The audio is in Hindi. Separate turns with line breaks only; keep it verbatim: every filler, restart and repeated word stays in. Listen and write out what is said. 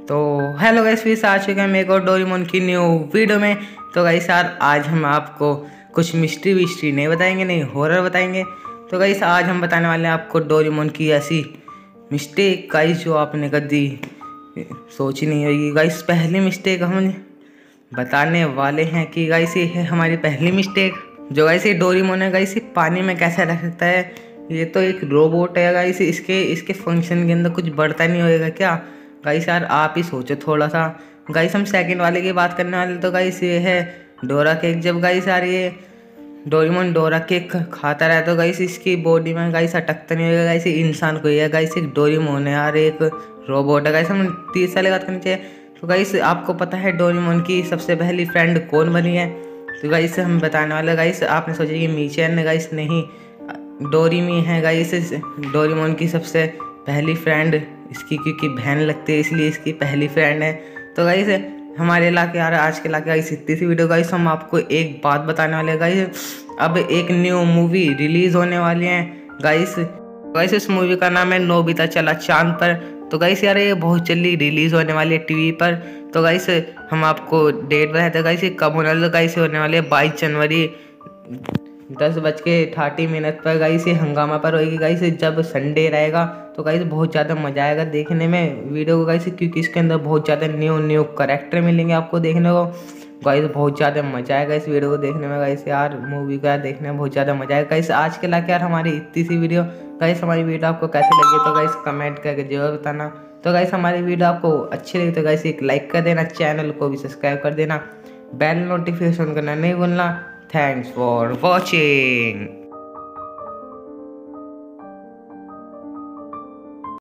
तो हेलो गाइस, फिर से आ चुके हैं हम एक और डोरेमोन की न्यू वीडियो में। तो गाइस यार आज हम आपको कुछ मिस्ट्री विस्ट्री नहीं बताएंगे, नहीं हॉरर बताएंगे। तो गाइस आज हम बताने वाले हैं आपको डोरेमोन की ऐसी मिस्टेक गाइस जो आपने कभी सोची नहीं होगी। गाइस पहली मिस्टेक हम बताने वाले हैं कि गाइस ये है हमारी पहली मिस्टेक। जो गाइस ये डोरेमोन है गाइस, ये पानी में कैसे रह सकता है? ये तो एक रोबोट है गाइस, इसके इसके फंक्शन के अंदर कुछ बढ़ता नहीं होएगा क्या? गाइस यार आप ही सोचो थोड़ा सा। गाइस हम सेकंड वाले की बात करने वाले, तो गाइस ये है डोरा केक। जब गाइस यार ये डोरेमोन डोरा केक खाता रहा तो गाइस इसकी बॉडी में गाइस अटकता नहीं होगा। गाइस इंसान को ही है गाइस, एक डोरेमोन है यार, एक रोबोट है गाइस। हम तीस साल की बात करनी चाहिए। तो गाइस आपको पता है डोरेमोन की सबसे पहली फ्रेंड कौन बनी है? तो गाइस हम बताने वाले गाइस, आपने सोचा कि मीचेन है गाइस, नहीं डोरेमी है गाइस डोरेमोन की सबसे पहली फ्रेंड। इसकी क्योंकि बहन लगती है इसलिए इसकी पहली फ्रेंड है। तो गाइस हमारे इलाके यार आज के इलाके गाइस इतनी सी वीडियो गाइस, हम आपको एक बात बताने वाले हैं गाइस। अब एक न्यू मूवी रिलीज होने वाली है गाइस। गाइस इस मूवी का नाम है नोबिता चला चांद पर। तो गाइस यार ये बहुत जल्दी रिलीज होने वाली है टीवी पर। तो गाइस हम आपको डेट बताए थे गाइस, ये कब होने वाला? गाइस होने वाले बाईस जनवरी दस बज के थर्टी मिनट पर गाइस ये हंगामा पर होगी गाइस, जब संडे रहेगा। तो गाइस बहुत ज़्यादा मजा आएगा देखने में वीडियो को गाइस, क्योंकि इसके अंदर बहुत ज़्यादा न्यू न्यू कैरेक्टर मिलेंगे आपको देखने को। गाइस बहुत ज़्यादा मजा आएगा इस वीडियो को देखने में गाइस, यार मूवी का देखने में बहुत ज़्यादा मजा आएगा गाइस। आज के लाके यार हमारी इतनी सी वीडियो गाइस, हमारी वीडियो आपको कैसे लगी तो गाइस कमेंट करके जरूर बताना। तो गाइस हमारी वीडियो आपको अच्छी लगी तो गाइस एक लाइक कर देना, चैनल को भी सब्सक्राइब कर देना, बेल नोटिफिकेशन करना नहीं भूलना। Thanks for watching.